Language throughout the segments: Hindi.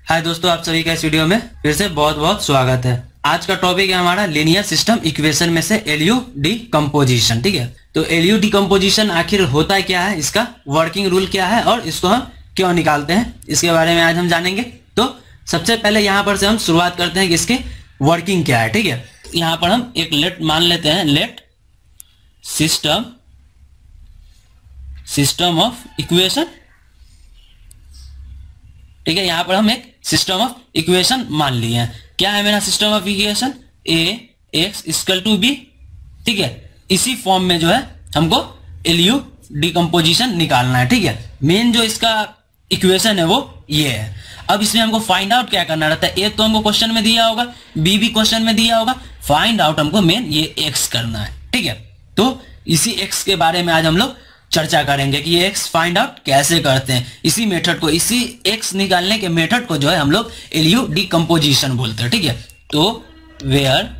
हाय दोस्तों, आप सभी का इस वीडियो में फिर से बहुत बहुत स्वागत है। आज का टॉपिक है हमारा लीनियर सिस्टम इक्वेशन में से एलयू डिकम्पोजिशन। ठीक है, तो एलयू डिकम्पोजिशन आखिर होता क्या है, इसका वर्किंग रूल क्या है और इसको हम क्यों निकालते हैं, इसके बारे में आज हम जानेंगे। तो सबसे पहले यहाँ पर से हम शुरुआत करते हैं कि इसके वर्किंग क्या है। ठीक है, यहाँ पर हम एक लेट मान लेते हैं, लेट सिस्टम ऑफ इक्वेशन। ठीक है, यहां पर हम एक सिस्टम ऑफ इक्वेशन मान लिए हैं। क्या है मेरा system of equation? A X equal to B. ठीक है, इसी फॉर्म में जो है हमको एलयू डिकम्पोजिशन निकालना है। ठीक है, मेन जो इसका इक्वेशन है वो ये है। अब इसमें हमको फाइंड आउट क्या करना रहता है, ए तो हमको क्वेश्चन में दिया होगा, बी भी क्वेश्चन में दिया होगा, फाइंड आउट हमको मेन ये एक्स करना है। ठीक है, तो इसी एक्स के बारे में आज हम लोग चर्चा करेंगे कि ये एक्स फाइंड आउट कैसे करते हैं। इसी मेथड को, इसी एक्स निकालने के मेथड को जो है हम लोग एलयू डिकम्पोजिशन बोलते हैं। ठीक है, तो वेयर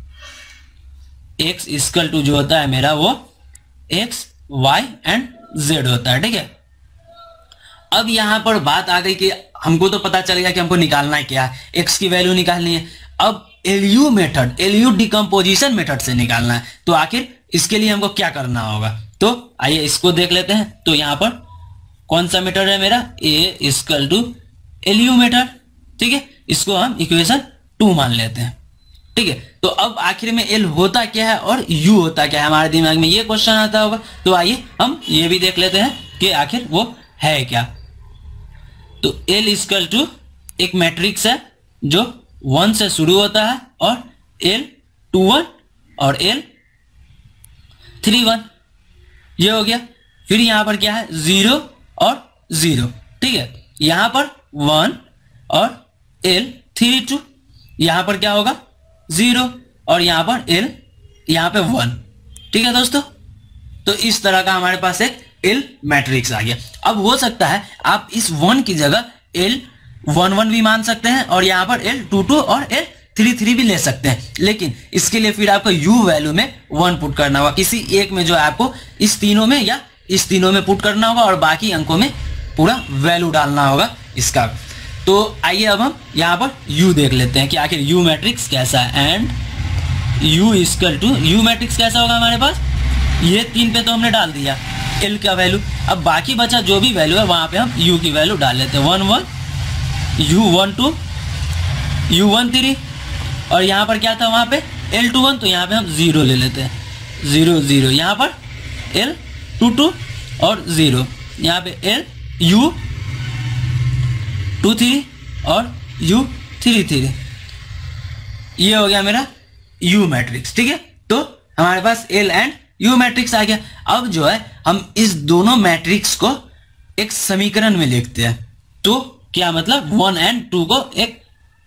एक्स इक्वल टू जो होता है मेरा वो एक्स वाई एंड जेड होता है। ठीक है, अब यहां पर बात आ गई कि हमको तो पता चल गया कि हमको निकालना है क्या है, एक्स की वैल्यू निकालनी है। अब LU method, LU decomposition method से निकालना है, तो आखिर इसके लिए हमको क्या करना होगा। तो आइए इसको देख लेते हैं। तो यहां पर कौन सा मेथड है मेरा, A equal to LU method. ठीक है, इसको हम इक्वेशन 2 मान लेते हैं। ठीक है, तो अब आखिर में एल होता क्या है और यू होता क्या है, हमारे दिमाग में ये क्वेश्चन आता होगा। तो आइए हम ये भी देख लेते हैं कि आखिर वो है क्या। तो एल इक्वल टू एक मैट्रिक्स है जो 1 से शुरू होता है और एल 21 और एल 31, ये हो गया। फिर यहां पर क्या है, 0 और 0। ठीक है, यहां पर 1 और L 32, यहां पर क्या होगा 0 और यहां पर L यहां पे 1। ठीक है दोस्तों, तो इस तरह का हमारे पास एक L मैट्रिक्स आ गया। अब हो सकता है आप इस 1 की जगह L 11 भी मान सकते हैं और यहां पर L 22 और L 33 भी ले सकते हैं, लेकिन इसके लिए फिर आपको u वैल्यू में 1 पुट करना होगा। किसी एक में जो है आपको इस तीनों में या इस तीनों में पुट करना होगा और बाकी अंकों में पूरा वैल्यू डालना होगा इसका। तो आइए अब हम यहाँ पर u देख लेते हैं कि आखिर u मैट्रिक्स कैसा है। And u equal to, u matrix कैसा होगा हमारे पास, ये 3 पे तो हमने डाल दिया l का वैल्यू। अब बाकी बचा जो भी वैल्यू है वहां पे हम u की वैल्यू डाल लेते हैं। 1 1 u12 u13 और यहाँ पर क्या था वहां पे L21, तो यहाँ पे हम 0 ले लेते हैं। 0 0, यहाँ पर L22 और 0, यहाँ पे U23 और U33। ये हो गया मेरा U मैट्रिक्स। ठीक है, तो हमारे पास L एंड U मैट्रिक्स आ गया। अब जो है हम इस दोनों मैट्रिक्स को एक समीकरण में लिखते हैं। तो क्या मतलब, 1 एंड 2 को एक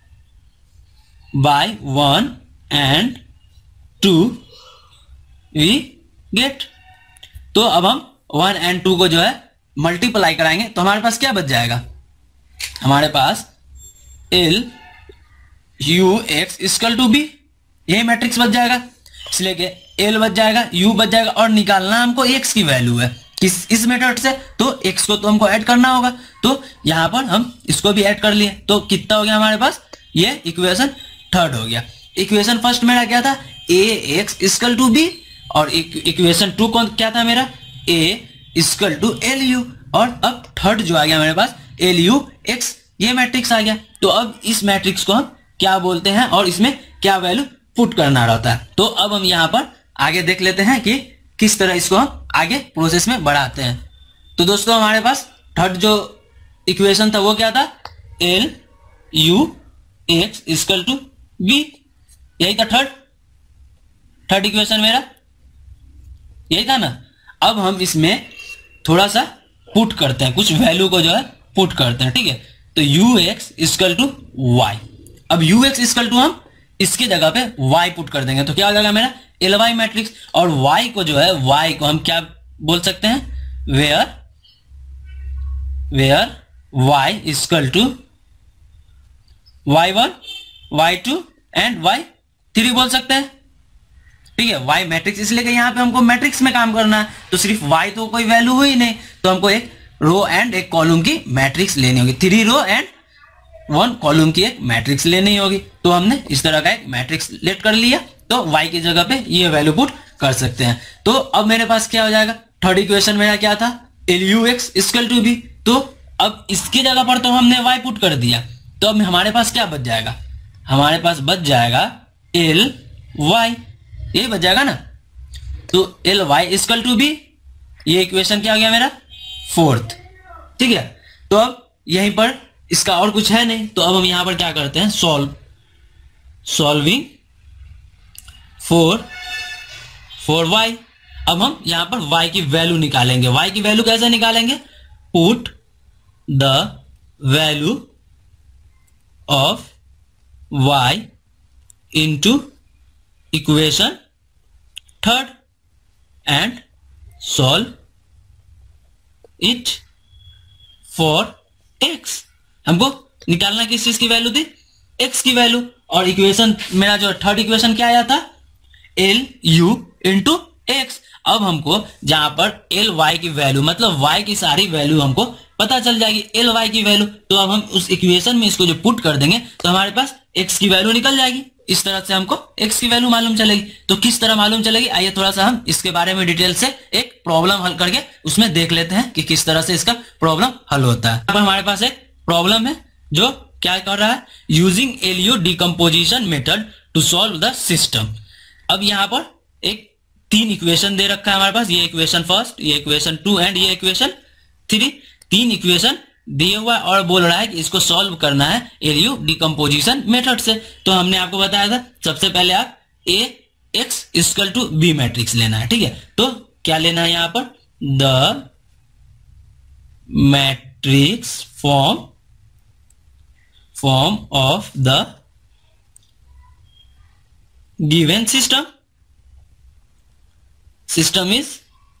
by 1 and 2 we get। तो अब हम 1 and 2 को जो है मल्टीप्लाई कराएंगे तो हमारे पास क्या बच जाएगा, हमारे पास L U X equal to B, यही मैट्रिक्स बच जाएगा। इसलिए कि L बच जाएगा, U बच जाएगा और निकालना हमको X की वैल्यू है इस मेथड से, तो X को तो हमको ऐड करना होगा। तो यहां पर हम इसको भी ऐड कर लिए, तो कितना हो गया हमारे पास, ये इक्वेशन 3rd हो गया। इक्वेशन फर्स्ट मेरा क्या था, A X equal to B, और इक्वेशन 2 कौन क्या था मेरा, A equal to L U, और अब 3rd जो आ गया मेरे पास एल यू एक्स, ये मैट्रिक्स आ गया। तो अब इस मैट्रिक्स को हम क्या बोलते हैं और इसमें क्या वैल्यू पुट करना रहता है। तो अब हम यहाँ पर आगे देख लेते हैं कि किस तरह इसको हम आगे प्रोसेस में बढ़ाते हैं। तो दोस्तों हमारे पास 3rd जो इक्वेशन था वो क्या था, L U X equal to B, यही था 3rd इक्वेशन मेरा, यही था ना। अब हम इसमें थोड़ा सा पुट करते हैं, कुछ वैल्यू को जो है पुट करते हैं। ठीक है, तो U X equal to Y. अब यू एक्स इक्वल टू हम इसकी जगह पे y पुट कर देंगे, तो क्या हो जाएगा मेरा एल वाई मैट्रिक्स। और y को जो है, y को हम क्या बोल सकते हैं, where y equal to y1 y2 and y3 बोल सकते हैं। ठीक है, y मैट्रिक्स, इसलिए कि यहाँ पे हमको मैट्रिक्स में काम करना है, तो सिर्फ y तो कोई वैल्यू हुई नहीं, तो हमको एक रो एंड एक कॉलम की मैट्रिक्स लेनी होगी। 3 रो एंड वन कॉलम की एक मैट्रिक्स लेनी होगी। तो हमने इस तरह का एक मैट्रिक्स लेट कर लिया, तो y की जगह पे ये वैल्यू पुट कर सकते हैं। तो अब मेरे पास क्या हो जाएगा, थर्ड इक्वेशन मेरा क्या था, LUX इक्वल टू बी। तो अब इसकी जगह पर तो हमने y पुट कर दिया, तो अब हमारे पास क्या बच जाएगा, हमारे पास बच जाएगा LY, यही बच जाएगा ना। तो LY इक्वल टू बी, ये इक्वेशन क्या हो गया मेरा, फोर्थ। ठीक है, तो अब यहीं पर इसका और कुछ है नहीं, तो अब हम यहां पर क्या करते हैं, सॉल्विंग फॉर y। अब हम यहां पर y की वैल्यू निकालेंगे। y की वैल्यू कैसे निकालेंगे, put the value of y into equation third and solve it for x। हमको निकालना किस चीज की वैल्यू थी, x की वैल्यू। और इक्वेशन मेरा जो थर्ड इक्वेशन क्या आया था, LU इंटू एक्स। अब हमको जहां पर LY की वैल्यू मतलब y की सारी वैल्यू हमको पता चल जाएगी, LY की वैल्यू। तो अब हम उस इक्वेशन में इसको जो पुट कर देंगे तो हमारे पास x की वैल्यू निकल जाएगी। इस तरह से हमको x की वैल्यू मालूम चलेगी। तो किस तरह मालूम चलेगी, आइए थोड़ा सा हम इसके बारे में डिटेल से एक प्रॉब्लम हल करके उसमें देख लेते हैं कि किस तरह से इसका प्रॉब्लम हल होता है। अब हमारे पास एक प्रॉब्लम है जो क्या कर रहा है, using LU decomposition method to solve the system. अब यहाँ पर एक 3 इक्वेशन दे रखा है हमारे पास, ये इक्वेशन फर्स्ट, ये इक्वेशन 2 एंड ये इक्वेशन 3। 3 इक्वेशन दिए हुआ है और बोल रहा है कि इसको सॉल्व करना है LU डिकम्पोजिशन मेथड से। तो हमने आपको बताया था सबसे पहले आप AX equal to B matrix लेना है। ठीक है, तो क्या लेना है यहाँ पर, the matrix form of the given system is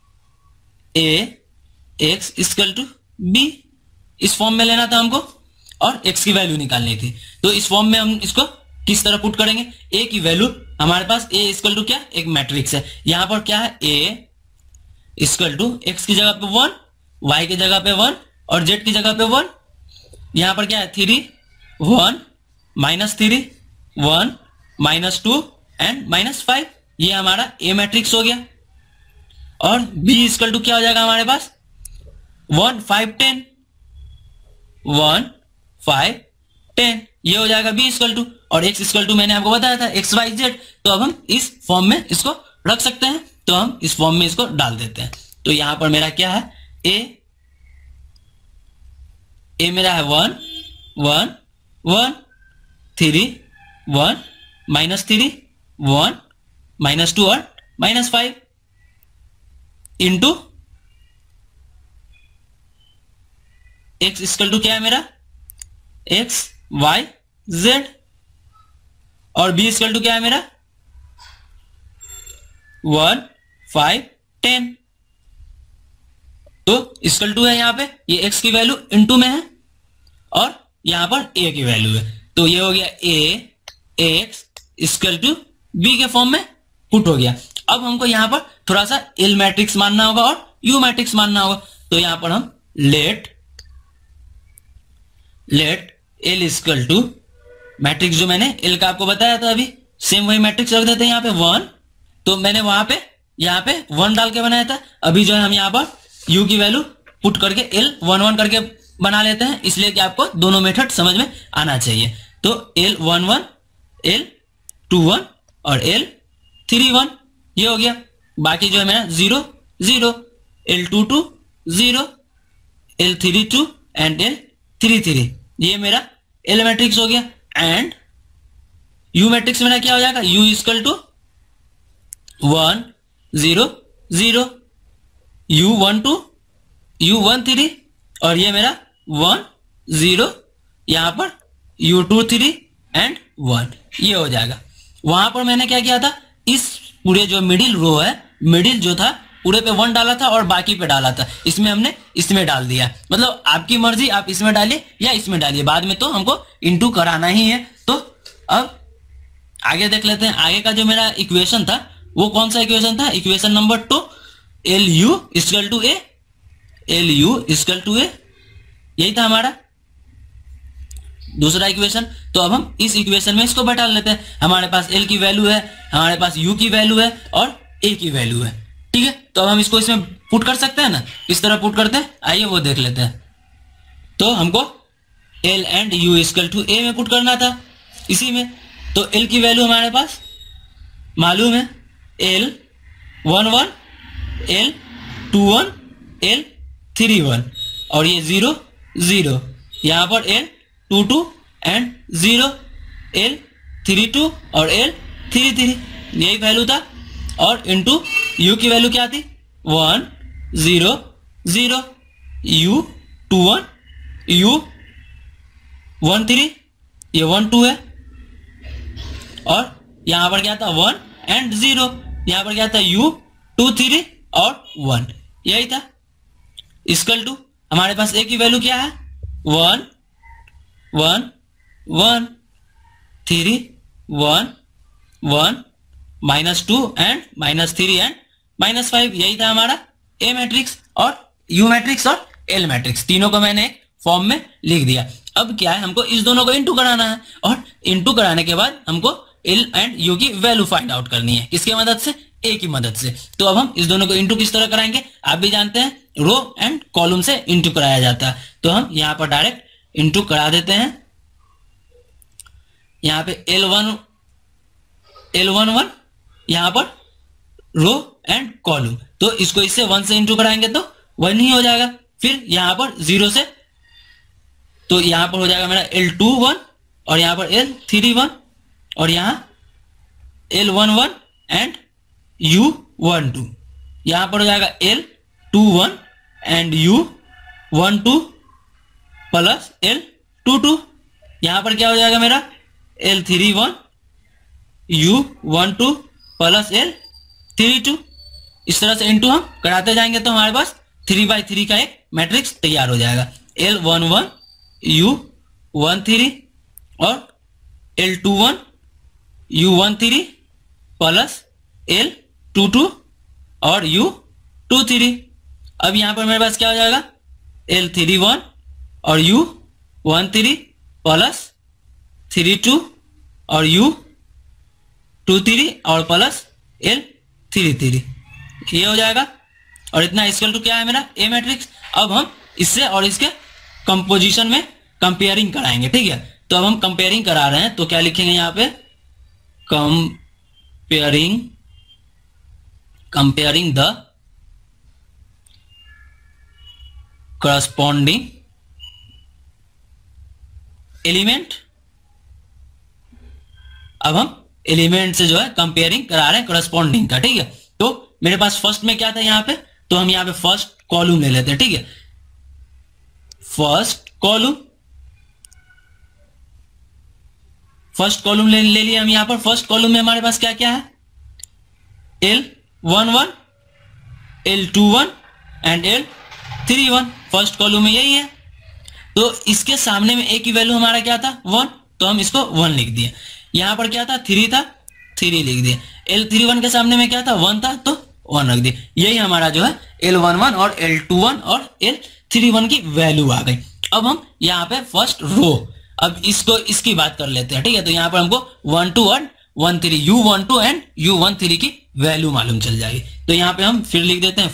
AX equal to B। इस फॉर्म में लेना था हमको और x की वैल्यू निकालनी थी। तो इस फॉर्म में हम इसको किस तरह पुट करेंगे, a की वैल्यू हमारे पास a इक्वल टू क्या, एक मैट्रिक्स है। यहां पर क्या है, a इक्वल टू x की जगह पे 1, y की जगह पे 1 और z की जगह पे 1। यहां पर क्या है, 3 1 -3 1 -2 एंड -5। ये हमारा a मैट्रिक्स हो गया। और b इक्वल टू क्या हो जाएगा हमारे पास, 1 5 10 1 5 10, ये हो जाएगा b इक्वल टू। और x इक्वल टू मैंने आपको बताया था x y z। तो अब हम इस फॉर्म में इसको रख सकते हैं, तो हम इस फॉर्म में इसको डाल देते हैं। तो यहां पर मेरा क्या है, a मेरा है 1 1 1 3 1 -3 1 -2 और -5 इंटू x इक्वल टू क्या है मेरा, x y z। और b इक्वल टू क्या है मेरा, 1 5 10। तो इक्वल टू है यहाँ पे, ये x की वैल्यू इंटू में है और यहां पर a की वैल्यू है। तो ये हो गया a x equal to b के फॉर्म में पुट हो गया। अब हमको यहां पर थोड़ा सा L मैट्रिक्स मानना होगा और U मैट्रिक्स मानना होगा। तो यहां पर हम let L equal to matrix जो मैंने L का आपको बताया था अभी, सेम वही मैट्रिक्स रख देते हैं यहाँ पे 1। तो मैंने वहां पे यहाँ पे 1 डाल के बनाया था। अभी जो है हम यहाँ पर U की वैल्यू पुट करके L 1 1 करके बना लेते हैं, इसलिए कि आपको दोनों मेथड समझ में आना चाहिए। तो L 1 1 L 2 1 और L 3 1, ये हो गया। बाकी जो है मेरा 0 0 L 2 2 0 L 3 2 एंड L 3 3, ये मेरा L मैट्रिक्स हो गया। एंड U मैट्रिक्स मेरा क्या हो जाएगा, U equal to 1 0 0 U 1 2 U 1 3 और ये मेरा 1 0, यहां पर U 2 3 एंड 1, ये हो जाएगा। वहां पर मैंने क्या किया था, इस पूरे जो मिडिल रो है, मिडिल जो था पूरे पे 1 डाला था और बाकी पे डाला था, इसमें हमने इसमें डाल दिया। मतलब आपकी मर्जी, आप इसमें डालिए या इसमें डालिए, बाद में तो हमको इंटू कराना ही है। तो अब आगे देख लेते हैं। आगे का जो मेरा इक्वेशन था वो कौन सा इक्वेशन था, equation number 2, LU equal to A, LU equal to A, यही था हमारा। दूसरा इक्वेशन। तो अब हम इस इक्वेशन में इसको बैठा लेते हैं। हमारे पास एल की वैल्यू है, हमारे पास यू की वैल्यू है और ए की वैल्यू है, ठीक है। तो अब हम इसको इसमें पुट कर सकते हैं ना, किस तरह पुट करते हैं आइए वो देख लेते हैं। तो हमको L and U equal to A में पुट करना था इसी में। तो एल की वैल्यू हमारे पास मालूम है, एल 11, एल 21, एल 31 और ये 0 0, यहाँ पर एल 22 एंड 0, एल 32 और एल 33, यही वैल्यू था। और इनटू यू की वैल्यू क्या थी 1 0 0, यू 21, यू 13, ये 1 2 है और यहाँ पर क्या था 1 एंड 0, यहाँ पर क्या था यू 2 3 और 1, यही था। इक्वल टू हमारे पास ए की वैल्यू क्या है 1 1 1 3 1 1 -2 एंड -3 एंड -5, यही था हमारा ए मैट्रिक्स और यू मैट्रिक्स और एल मैट्रिक्स, तीनों को मैंने एक फॉर्म में लिख दिया। अब क्या है, हमको इस दोनों को इनटू कराना है और इनटू कराने के बाद हमको एल एंड यू की वैल्यू फाइंड आउट करनी है, किसके मदद से, ए की मदद से। तो अब हम इस दोनों को इनटू किस तरह कराएंगे, आप भी जानते हैं रो एंड कॉलम से इनटू कराया जाता है। तो हम यहाँ पर डायरेक्ट इनटू करा देते हैं। यहाँ पे L11 यहाँ पर रो एंड कॉलम, तो इसको इससे 1 से इनटू कराएंगे तो 1 ही हो जाएगा। फिर यहाँ पर 0 से, तो यहाँ पर हो जाएगा मेरा L21 और यहाँ पर L31 और यहाँ L11 एंड U12, यहाँ पर हो जाएगा L21 and U12 plus L22, यहाँ पर क्या हो जाएगा मेरा L31 U12 प्लस L32। इस तरह से इनटू हम कराते जाएंगे तो हमारे पास 3/3 का एक मैट्रिक्स तैयार हो जाएगा। L11 U13 और L21 U13 प्लस L22 और U23। अब यहाँ पर मेरे पास क्या हो जाएगा L31 और U13 प्लस 32 और U23 और प्लस L33, ये हो जाएगा। और इतना इक्वल टू क्या है मेरा ए मैट्रिक्स। अब हम इससे और इसके कंपोजिशन में कंपेयरिंग कराएंगे, ठीक है। तो अब हम कंपेयरिंग करा रहे हैं तो क्या लिखेंगे यहाँ पे कंपेयरिंग द corresponding एलिमेंट। अब हम एलिमेंट से जो है कंपेयरिंग करा रहे हैं करस्पॉन्डिंग का, ठीक है। तो मेरे पास फर्स्ट में क्या था यहाँ पे, तो हम यहाँ पे फर्स्ट कॉलम ले लेते हैं, ठीक है। फर्स्ट कॉलम ले लिया हम। यहाँ पर फर्स्ट कॉलम में हमारे पास क्या क्या है L11 L21 and L31, first column में यही है। तो इसके सामने में ए की वैल्यू हमारा क्या था 1, तो हम इसको 1 लिख दिए। यहाँ पर क्या था 3 था, 3 लिख दिए। L31 के सामने में क्या था 1 था, तो 1 रख दिए। यही हमारा जो है L11 और L21 और L31 की वैल्यू आ गई। अब हम यहाँ पे फर्स्ट रो, अब इसको इसकी बात कर लेते हैं, ठीक है। तो यहाँ पर हमको 1 2 और 1 3 U12 एंड U13 की वैल्यू मालूम चल जाएगी। तो यहाँ पे हम फिर लिख देते हैं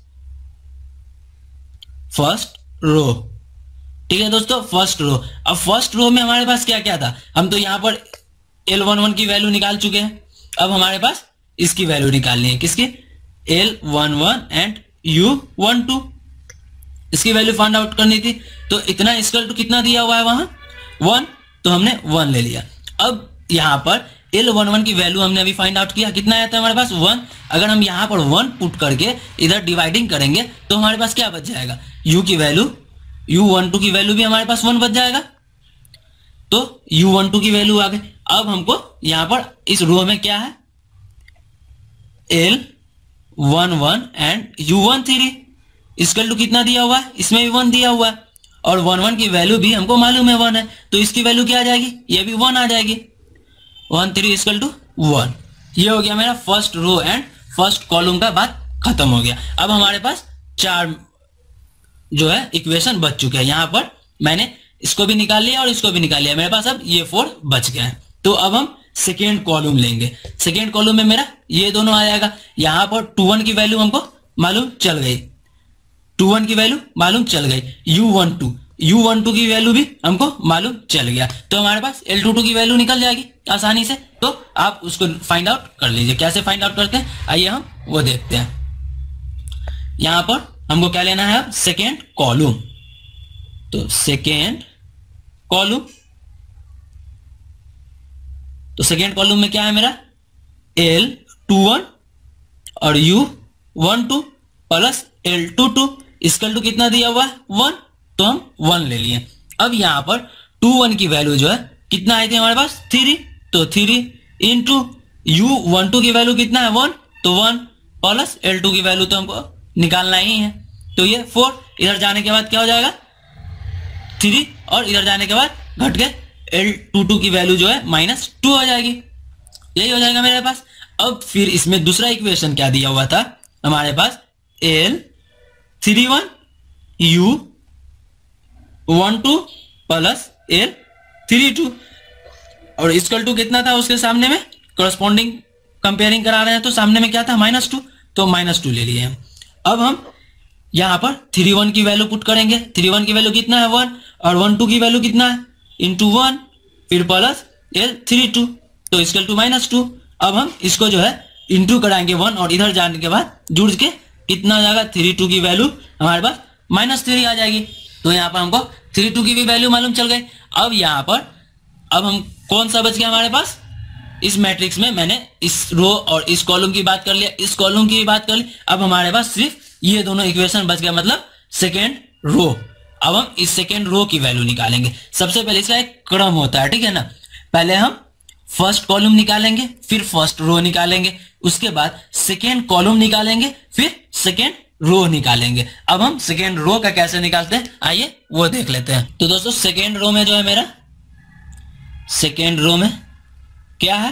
फर्स्ट रो, ठीक है दोस्तों, फर्स्ट रो। अब फर्स्ट रो में हमारे पास क्या क्या था, हम तो यहाँ पर L11 की वैल्यू निकाल चुके हैं। अब हमारे पास इसकी वैल्यू निकालनी है, किसकी L11 एंड U12, इसकी वैल्यू फाइंड आउट करनी थी। तो इतना इक्वल टू कितना दिया हुआ है वहां 1, तो हमने 1 ले लिया। अब यहाँ पर L11 की वैल्यू हमने अभी फाइंड आउट किया, कितना आया था हमारे पास 1। अगर हम यहाँ पर 1 पुट करके इधर डिवाइडिंग करेंगे तो हमारे पास क्या बच जाएगा, U की वैल्यू U12 की वैल्यू भी हमारे पास 1 बच जाएगा। तो U12 की वैल्यू आ गई। अब हमको यहाँ पर इस रो में क्या है L11 and U13 equal to कितना दिया हुआ है, इसमें भी 1 दिया हुआ है और 11 की वैल्यू भी हमको मालूम है 1 है, तो इसकी वैल्यू क्या आ जाएगी, ये भी 1 आ जाएगी। 13 इक्वल टू 1, ये हो गया मेरा first row and first column का बात खत्म हो गया। अब हमारे पास 4 जो है इक्वेशन बच चुके हैं। यहाँ पर मैंने इसको भी निकाल लिया और इसको भी निकाल लिया, मेरे पास अब ये 4 बच गया है। तो अब हम सेकेंड कॉलम लेंगे। सेकेंड कॉलम में मेरा ये दोनों आ जाएगा। यहां पर 21 की वैल्यू हमको मालूम चल गई, 21 की वैल्यू मालूम चल गई। U12 की वैल्यू भी हमको मालूम चल गया। तो हमारे पास L22 की वैल्यू निकल जाएगी आसानी से। तो आप उसको फाइंड आउट कर लीजिए। कैसे फाइंड आउट करते हैं आइए हम वो देखते हैं। यहां पर हमको क्या लेना है अब, सेकेंड कॉलम। तो सेकेंड कॉलम, तो सेकेंड कॉलम में क्या है मेरा, L21 और U12 plus L22 equal to कितना दिया हुआ है 1, तो हम 1 ले लिए। अब यहां पर 21 की वैल्यू जो है कितना आई थी हमारे पास 3, तो 3 इंटू U12 की वैल्यू कितना है 1, तो 1 प्लस L2 की वैल्यू तो हमको निकालना ही है, तो ये 4। इधर जाने के बाद क्या हो जाएगा 3 और इधर जाने के बाद घट के L22 की वैल्यू जो है -2 हो जाएगी। यही हो जाएगा मेरे पास। अब फिर इसमें दूसरा इक्वेशन क्या दिया हुआ था हमारे पास, L31 U12 प्लस L32 और इक्वल टू कितना था उसके सामने में, करस्पॉन्डिंग कंपेयरिंग करा रहे हैं तो सामने में क्या था -2, तो -2 ले लिए हम। अब हम यहां पर 31 की वैल्यू पुट करेंगे। 31 की वैल्यू कितना है 1 और 12 की वैल्यू कितना है इंटू 1 फिर प्लस L32 तो इक्वल टू -2। अब हम इसको जो है इंटू कराएंगे 1 और इधर जाने के बाद जुड़ के कितना आ जाएगा 32 की वैल्यू हमारे पास -3 आ जाएगी। तो यहाँ पर हमको 32 की भी वैल्यू मालूम चल गई। अब यहाँ पर अब हम कौन सा बच गया हमारे पास, इस मैट्रिक्स में मैंने इस रो और इस कॉलम की बात कर लिया, इस कॉलम की भी बात कर ली। अब हमारे पास सिर्फ ये दोनों इक्वेशन बच गया, मतलब सेकेंड रो। अब हम इस सेकेंड रो की वैल्यू निकालेंगे। सबसे पहले इसका एक क्रम होता है, ठीक है ना। पहले हम फर्स्ट कॉलम निकालेंगे, फिर फर्स्ट रो निकालेंगे, उसके बाद सेकेंड कॉलम निकालेंगे, फिर सेकेंड रो निकालेंगे। अब हम सेकेंड रो का कैसे निकालते हैं आइए वो देख लेते हैं। तो दोस्तों सेकेंड रो में जो है मेरा, सेकेंड रो में क्या है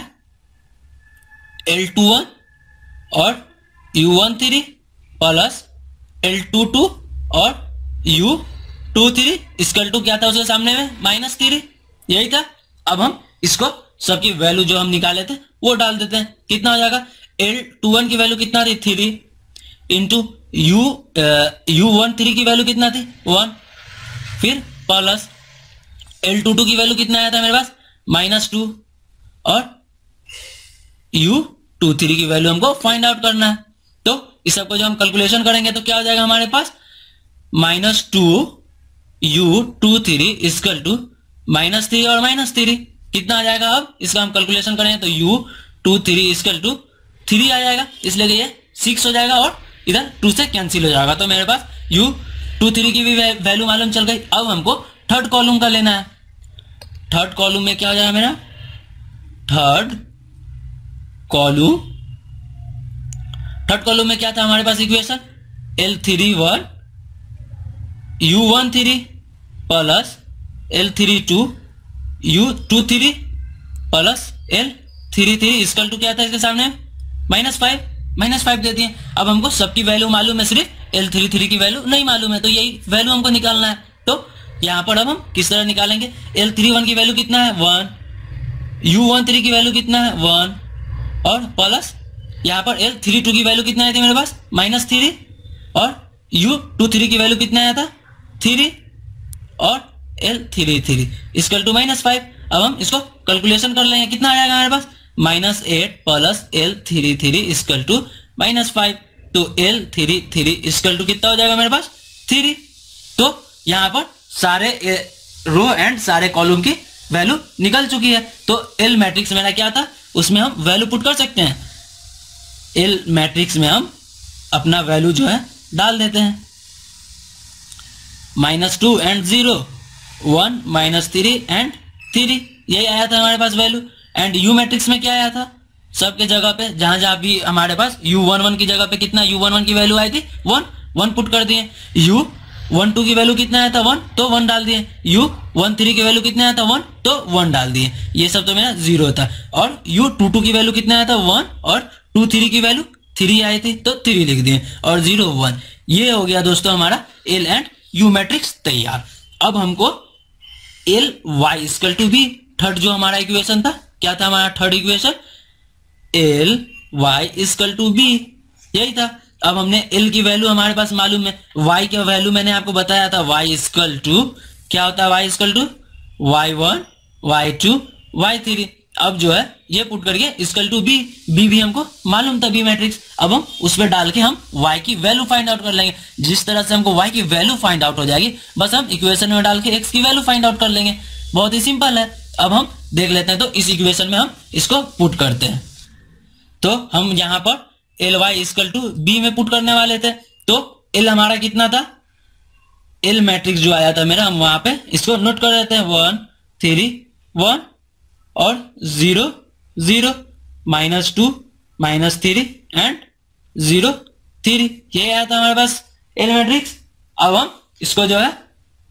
L21 और U13 प्लस L22 और U23 इक्वल टू क्या था उसके सामने में -3, यही था। अब हम इसको सबकी वैल्यू जो हम निकाले थे वो डाल देते हैं। कितना हो जाएगा, L21 की वैल्यू कितना थी 3 इंटू U13 की वैल्यू कितना थी 1, फिर प्लस L22 की वैल्यू कितना आया था मेरे पास -2 और U23 की वैल्यू हमको फाइंड आउट करना है। तो इस सबको जो हम कैलकुलेशन करेंगे तो क्या हो जाएगा हमारे पास -2 U23 इक्वल टू -3 और -3 कितना आ जाएगा। अब इसका हम कैलकुलेशन करेंगे तो U23 इक्वल टू 3 आ जाएगा, इसलिए ये 6 हो जाएगा और इधर 2 से कैंसिल हो जाएगा। तो मेरे पास U23 की भी वैल्यू मालूम चल गई। अब हमको थर्ड कॉलम का लेना है। थर्ड कॉलम में क्या हो जाएगा मेरा, थर्ड कॉलम में क्या था हमारे पास equation, L31 U13 plus L32 U23 plus L33 equal to क्या था इसके सामने -5 दे दिए। अब हमको सबकी वैल्यू मालूम है, सिर्फ L33 की वैल्यू नहीं मालूम है, तो यही वैल्यू हमको निकालना है। तो यहां पर अब हम किस तरह निकालेंगे, L31 की वैल्यू कितना है 1, U13 की वैल्यू कितना है 1 और प्लस यहाँ पर L32 की वैल्यू कितना आई थी मेरे पास -3 और U23 की वैल्यू कितना आया था 3 और L33 इक्वल टू -5। अब हम इसको कैलकुलेशन कर लेंगे, कितना आएगा हमारे पास -8 प्लस L33 इक्वल टू -5। तो L33 इक्वल टू कितना हो जाएगा मेरे पास 3। तो यहाँ पर सारे रो एंड सारे कॉलम की वैल्यू निकल चुकी है। तो L मैट्रिक्स मेरा क्या था उसमें हम वैल्यू पुट कर सकते हैं। L मैट्रिक्स में हम अपना वैल्यू जो है डाल देते हैं, -2 एंड 0 1 -3 एंड 3, यही आया था हमारे पास वैल्यू। एंड U मैट्रिक्स में क्या आया था, सबके जगह पे जहां जहां भी हमारे पास U11 की जगह पे कितना U11 की वैल्यू आई थी 1 पुट कर दिए। U12 की वैल्यू कितना आया था 1, तो 1 डाल दिए। U13 की वैल्यू कितना आया था 1, तो 1 डाल दिए। ये सब तो मेरा 0 था। और U22 की वैल्यू कितना आया था 1 और 23 की वैल्यू 3 आई थी तो 3 लिख दिए और 0 1। ये हो गया दोस्तों हमारा L एंड U मैट्रिक्स तैयार। अब हमको L Y equal to B. Third जो हमारा इक्वेशन था, क्या था हमारा third equation? L Y equal to B, यही था। अब हमने एल की वैल्यू हमारे पास मालूम है, वाई की वैल्यू मैंने आपको बताया था, वाई इक्वल टू क्या होता है? Y equal to y1 y2 y3। अब जो है ये पुट करके इक्वल टू बी, बी भी हमको मालूम था, बी मैट्रिक्स। अब हम उस पर डाल के हम y की वैल्यू फाइंड आउट कर लेंगे। जिस तरह से हमको y की वैल्यू फाइंड आउट हो जाएगी, बस हम इक्वेशन में डाल के x की वैल्यू फाइंड आउट कर लेंगे। बहुत ही सिंपल है। अब हम देख लेते हैं, तो इस इक्वेशन में हम इसको पुट करते हैं। तो हम यहाँ पर L Y equal to B में पुट करने वाले थे। तो एल हमारा कितना था? एल मैट्रिक्स जो आया था मेरा, हम वहां पे इसको नोट कर देते हैं, 1 3 1 और 0 0 -2 -3 एंड 0 3, ये आया था हमारे पास एल मैट्रिक्स। अब हम इसको जो है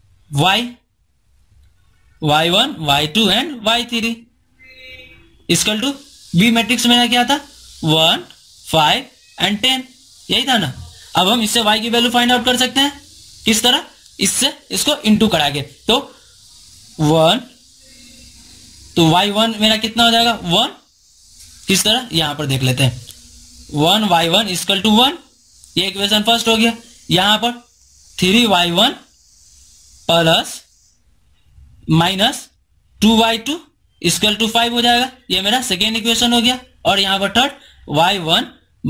y1 y2 and y3 equal to B matrix मेरा क्या था? 1 5 एंड 10, यही था ना। अब हम इससे y की वैल्यू फाइंड आउट कर सकते हैं। किस तरह? इससे इसको इंटू करा के। तो 1, तो y1 मेरा कितना हो जाएगा? 1। किस तरह? यहां पर देख लेते हैं, 1 y1 इक्वल टू 1, ये इक्वेशन फर्स्ट हो गया। यहां पर 3y1 plus -2y2 equal to 5 हो जाएगा, ये मेरा सेकेंड इक्वेशन हो गया। और यहां पर थर्ड y1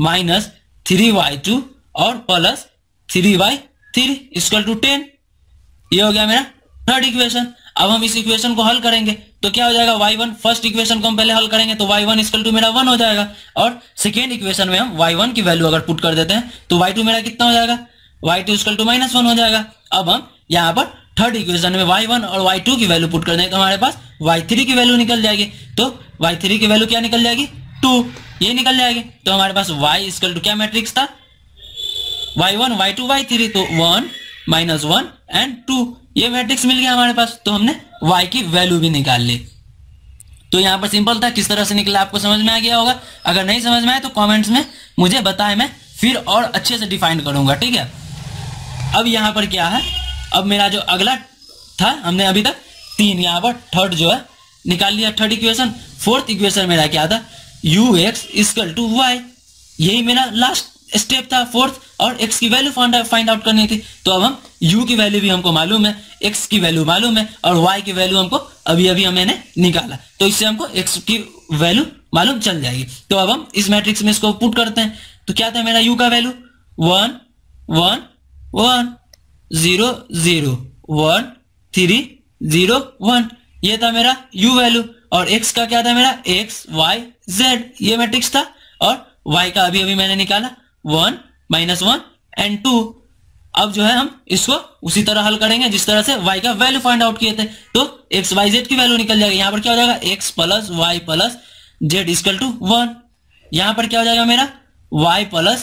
-3y2 और प्लस 3y3 इक्वल टू 10, ये हो गया मेरा थर्ड इक्वेशन। अब हम इस इक्वेशन को हल करेंगे तो क्या हो जाएगा? y1, फर्स्ट इक्वेशन को हम पहले हल करेंगे तो y1 इक्वल टू मेरा 1 हो जाएगा। और सेकेंड इक्वेशन में हम y1 की वैल्यू अगर पुट कर देते हैं तो y2 मेरा कितना हो जाएगा? y2 इक्वल टू -1 हो जाएगा। अब हम यहाँ पर थर्ड इक्वेशन में y1 और y2 की वैल्यू पुट कर देंगे तो हमारे पास y3 की वैल्यू निकल जाएगी। तो y3 की वैल्यू क्या निकल जाएगी? 2, ये निकल जाएगी। तो हमारे पास y इक्वल टू क्या मैट्रिक्स था? y1 y2 y3, तो 1 -1 एंड 2, ये मैट्रिक्स मिल गया हमारे पास। तो हमने y की वैल्यू भी निकाल ली। तो यहाँ पर सिंपल था, किस तरह से निकला आपको समझ में आ गया होगा। अगर नहीं समझ में आए तो कमेंट्स में मुझे बताएं, मैं फिर और अच्छे से डिफाइन करूंगा, ठीक है। अब यहाँ पर क्या है, अब मेरा जो अगला था, हमने अभी तक 3, यहाँ पर थर्ड जो है निकाल लिया, थर्ड इक्वेशन। फोर्थ इक्वेशन मेरा क्या था? ux इक्वल टू y, यही मेरा लास्ट स्टेप था फोर्थ, और x की वैल्यू फाइंड आउट करनी थी। तो अब हम u की वैल्यू भी हमको मालूम है, x की वैल्यू मालूम है, और y की वैल्यू हमको अभी अभी मैंने निकाला, तो इससे हमको x की वैल्यू मालूम चल जाएगी। तो अब हम इस मैट्रिक्स में इसको पुट करते हैं। तो क्या था मेरा u का वैल्यू? 1 1 1 0 0 1 3 0 1, ये था मेरा u वैल्यू। और x का क्या था मेरा? x y z, ये मैट्रिक्स था। और y का अभी अभी मैंने निकाला, 1 -1 एंड 2। अब जो है हम इसको उसी तरह हल करेंगे जिस तरह से y का वैल्यू फाइंड आउट किए थे। तो x y z की वैल्यू निकल जाएगी। यहाँ पर क्या हो जाएगा? x plus y plus z equal to 1। यहाँ पर क्या हो जाएगा मेरा? y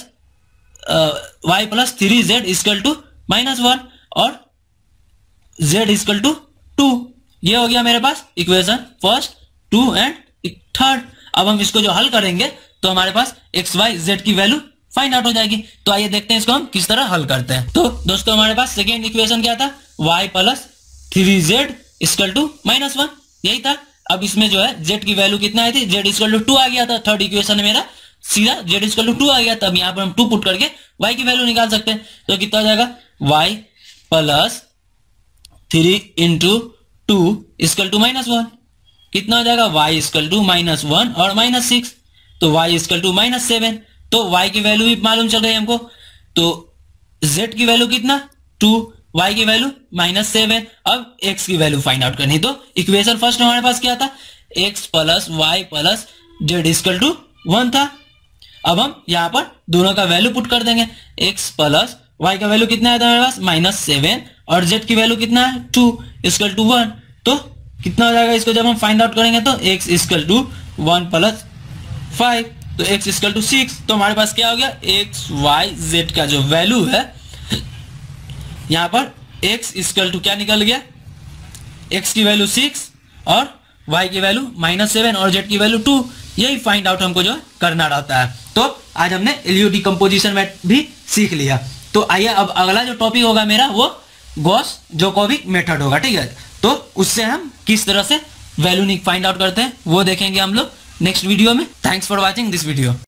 plus 3z equal to -1 और z इक्वल टू 2, ये हो गया मेरे पास इक्वेशन फर्स्ट, 2 एंड थर्ड। अब हम इसको जो हल करेंगे तो हमारे पास x y z की वैल्यू फाइंड आउट हो जाएगी। तो आइए देखते हैं इसको हम किस तरह हल करते हैं। तो दोस्तों हमारे पास सेकेंड इक्वेशन क्या था? y plus 3z equal to -1, यही था। अब इसमें जो है z की वैल्यू कितना आई थी? z इक्वल टू 2 आ गया था। थर्ड इक्वेशन मेरा सीधा z इक्वल टू 2 आ गया। तब यहाँ पर हम 2 पुट करके y की वैल्यू निकाल सकते हैं। तो कितना हो जाएगा? y plus 3 into 2 equal to -1, कितना हो जाएगा? y इक्वल टू -1 और -6, तो y इक्वल टू -7। तो y की वैल्यू भी मालूम चल रही है हमको। तो z की वैल्यू कितना? 2, y की वैल्यू -7। अब x की वैल्यू फाइंड आउट करनी। तो इक्वेशन फर्स्ट हमारे पास क्या था? x plus y plus z equal to 1 था। अब हम यहाँ पर दोनों का वैल्यू पुट कर देंगे। x प्लस y का वैल्यू कितना है हमारे पास? -7 और z की वैल्यू कितना है? 2 इक्वल टू 1। तो कितना हो जाएगा? इसको जब हम फाइंड आउट करेंगे तो x इक्वल टू 1 प्लस 5, तो x इक्वल टू 6। तो हमारे पास क्या हो गया? x y z का जो वैल्यू है, यहाँ पर x इक्वल टू क्या निकल गया? x की वैल्यू 6 और y की वैल्यू -7 और z की वैल्यू 2, यही फाइंड आउट हमको जो करना रहता है। तो आज हमने एलयू डिकम्पोजिशन में भी सीख लिया। तो आइए अब अगला जो टॉपिक होगा मेरा वो गॉस जैकोबिक मेथड होगा, ठीक है। तो उससे हम किस तरह से वैल्यू फाइंड आउट करते हैं वो देखेंगे हम लोग नेक्स्ट वीडियो में। Thanks for watching this video.